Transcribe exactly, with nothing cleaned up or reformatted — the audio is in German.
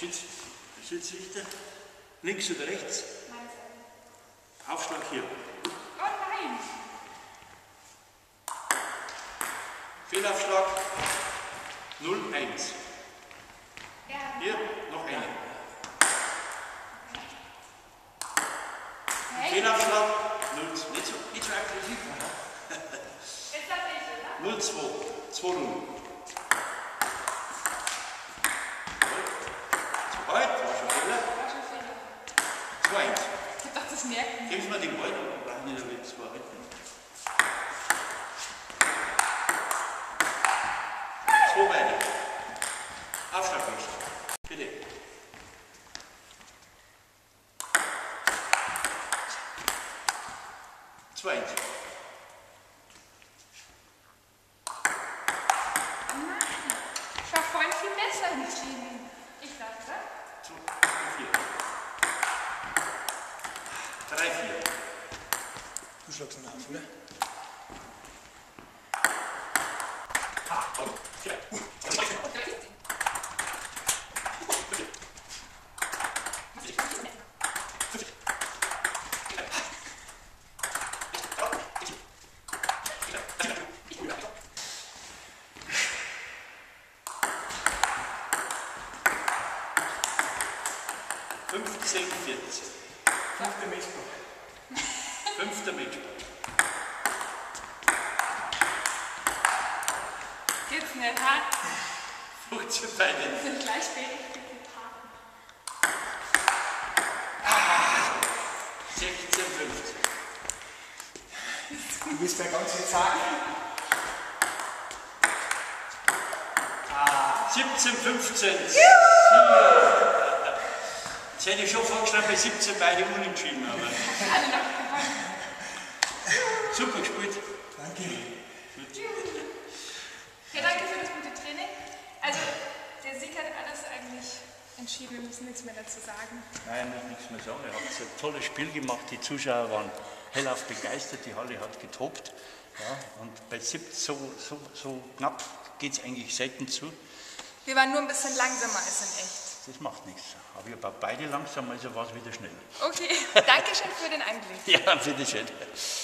Schieds, Schiedsrichter. Links oder rechts? Aufschlag hier. Oh nein! Fehlaufschlag null eins. Ja. Hier noch eine. Hey. Fehlaufschlag null zwei. Nicht so, nicht so aggressiv. Jetzt darf ich, oder? null zwei. zwei null. Zu weit, war schon Fehler. War schon Fehler. zwei eins. Ich hab gedacht, das merken. Geben Sie mal den Ball, dann brauchen wir nicht zwei halten. Zwei beide. Aufschlag wechseln. Bitte. zwei eins. Nein. Ich war vorhin viel besser entschieden. Ich darf, oder? zwei vier. drei vier. Du schlagst ihn auf, oder? Ah, oh, vier. fünfzehn vierzehn. Fünfter Matchball. Fünfter Matchball. Geht's nicht, ha? fünfzehn beide. Wir sind gleich berechtigte Paten. sechzehn fünfzehn. Du willst mir ganz jetzt sagen. siebzehn fünfzehn. Jetzt hätte ich schon vorgeschlagen, bei siebzehn beide unentschieden, aber Alle noch gewonnen. super gespielt. Danke. Ja, danke für das gute Training. Also, der Sieg hat alles eigentlich entschieden. Wir müssen nichts mehr dazu sagen. Nein, ich muss nichts mehr sagen. Ihr habt ein tolles Spiel gemacht. Die Zuschauer waren hellauf begeistert. Die Halle hat getobt. Ja, und bei siebzehn so, so, so knapp geht es eigentlich selten zu. Wir waren nur ein bisschen langsamer als in echt. Das macht nichts. Aber ich war beide langsam, also war es wieder schnell. Okay, danke schön für den Einblick. Ja, bitteschön.